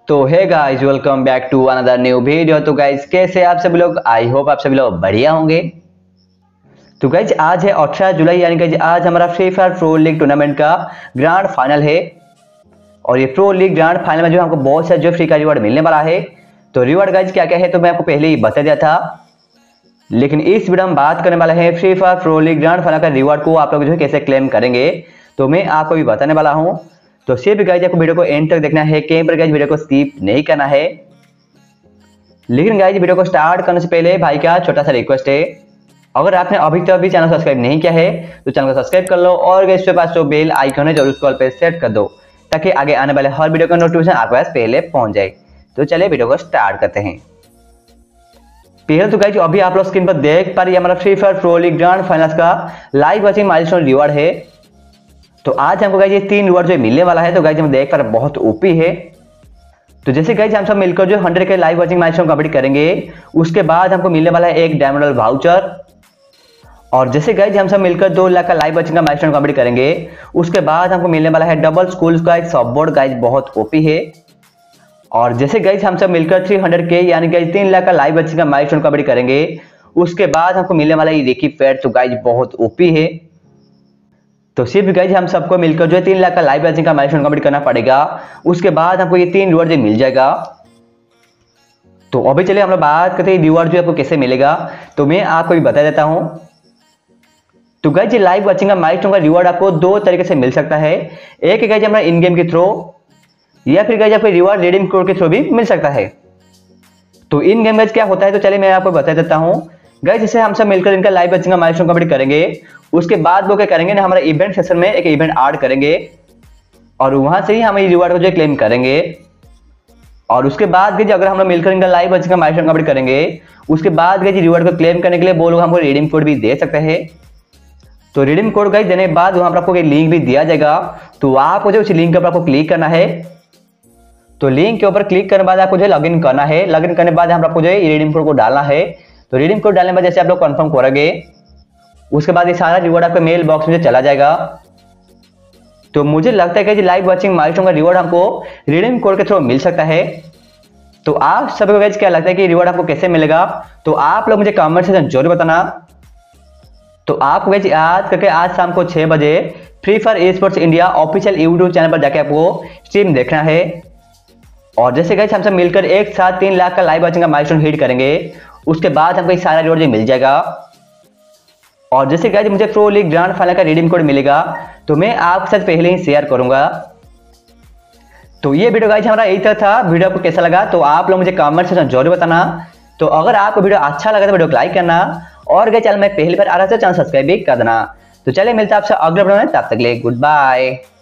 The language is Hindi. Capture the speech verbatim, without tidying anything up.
तो hey guys, welcome back to another new video. तो गाइस, कैसे आप सभी लोग? आई होप आप सभी लोग बढ़िया होंगे। तो गाइस, आज है अठारह जुलाई, यानी कि आज हमारा free fire pro league tournament का ग्रैंड फाइनल है। और ये प्रो लीग ग्रैंड फाइनल में जो हमको बहुत सारे जो फ्री का रिवार्ड मिलने वाला है। तो रिवार्ड गाइस क्या क्या है तो मैं आपको पहले ही बता दिया था, लेकिन इस वीडियो में बात करने वाला है free fire pro league grand final का रिवार्ड को आप लोग जो है कैसे क्लेम करेंगे, तो मैं आपको भी बताने वाला हूँ। तो सिर्फ गाइस आपको वीडियो को एंड तक देखना है, कहीं पर गाइस वीडियो को स्किप नहीं करना है। लेकिन गाइस वीडियो को स्टार्ट करने से पहले भाई का छोटा सा रिक्वेस्ट है, अगर आपने अभी तक भी चैनल सब्सक्राइब नहीं किया है तो चैनल को सब्सक्राइब कर लो और गाइस के पास जो बेल आइकन है जरूर उसको ऑल पे सेट कर दो, ताकि आगे आने वाले हर वीडियो का नोटिफिकेशन आपके पास पहले पहुंच जाए। तो चलिए वीडियो को स्टार्ट करते हैं। पहले तो गाइस अभी आप लोग स्क्रीन पर देख पा रही है हमारा free fire pro league grand finals का लाइव वाचिंग माइलस्टोन रिवार्ड है। तो आज हमको गाइस ये तीन रिवार्ड जो मिलने वाला है, तो गाइस हम देख पा रहे बहुत ओपी है। तो जैसे गाइस हम सब मिलकर जो हंड्रेड के लाइव वाचिंग माइलस्टोन कंप्लीट करेंगे, उसके बाद हमको मिलने वाला है एक डायमंड वाउचर। और जैसे गाइस हम सब मिलकर दो लाख का लाइव वाचिंग का माइलस्टोन कंप्लीट करेंगे, उसके बाद हमको मिलने वाला है डबल स्कूल्स का एक सॉफ्टबोर्ड। गाइस बहुत ओपी है। और जैसे गाइस हम सब मिलकर तीन सौ के यानी कि तीन लाख का लाइव वाचिंग का माइलस्टोन कंप्लीट करेंगे, उसके बाद हमको मिलने वाला है रेकी पैड। तो गाइस बहुत ओपी है। तो सिर्फ गाइस हम सबको मिलकर जो है तीन लाख का लाइव वाचिंग का माइलस्टोन कंप्लीट करना पड़ेगा, उसके बाद हमको ये तीन रिवार्ड जो मिल जाएगा। तो अभी चलिए हम लोग बात करते हैं रिवार्ड जो आपको कैसे मिलेगा। तो मैं आपको भी बता देता हूं। तो गाइस ये लाइव वाचिंग का माइलस्टोन का रिवार्ड आपको दो तरीके से मिल सकता है। एक है गाइस हमारा इन गेम के थ्रू, या फिर गाइस आपको रिवार्ड रिडीम कोड के थ्रू भी मिल सकता है। तो इन गेम गाइस क्या होता है तो चलिए मैं आपको बता देता हूं। गाइस जैसे हम सब मिलकर इनका लाइव वाचिंग का माइलस्टोन कंप्लीट करेंगे, उसके बाद वो क्या करेंगे ना, हमारा इवेंट सेशन में एक इवेंट ऐड करेंगे और वहां से ही हम ये रिवार्ड को जो क्लेम करेंगे। और उसके बाद गाइस अगर हम लोग मिलकर इनका लाइव वाचिंग का माइलस्टोन कंप्लीट करेंगे, उसके बाद गाइस रिवार्ड को क्लेम करने के लिए वो लोग हमको रिडीम कोड भी दे सकते हैं। तो रिडीम कोड गाइस देने के बाद वहां पर आपको एक लिंक भी दिया जाएगा, तो आपको जो उस लिंक के ऊपर आपको क्लिक करना है। तो लिंक के ऊपर क्लिक करने के बाद आपको जो लॉग इन करना है, लॉग इन करने के बाद हम आपको जो है रिडीम कोड को डालना है। तो रिडीम कोड डालने के बाद जैसे आप लोग कंफर्म करोगे, उसके बाद ये सारा रिवॉर्ड आपके मेल बॉक्स में चला जाएगा। तो मुझे लगता है कि लाइव वाचिंग माइलस्टोन का रिवॉर्ड हमको रिडीम कोड के थ्रू मिल सकता है। तो आप सभी को गाइस क्या लगता है कि रिवॉर्ड आपको कैसे मिलेगा, तो आप लोग मुझे कमेंट सेक्शन जरूर बताना। तो आपको गाइस याद करके आज शाम को छह बजे free fire esports India official YouTube channel पर जाके आपको स्ट्रीम देखना है। और जैसे गाइस हम सब मिलकर एक साथ तीन लाख का लाइव वाचिंग का माइलस्टोन हिट करेंगे, उसके बाद हमको सारा रिवॉर्ड मिल जाएगा। और जैसे गाइस मुझे प्रो लीग ग्रैंड फाइनल का रिडीम कोड मिलेगा, तो मैं आपके साथ पहले ही शेयर करूंगा। तो ये वीडियो गाइस हमारा यही था। वीडियो आपको कैसा लगा तो आप लोग मुझे कमेंट सेक्शन जरूर बताना। तो अगर आपको वीडियो अच्छा लगा तो वीडियो को लाइक करना, और गाइस चैनल में पहली बार आ रहा है तो चैनल सब्सक्राइब भी कर देना। तो चलिए मिलते हैं आपसे अगले वीडियो में, तब तक के लिए गुड बाय।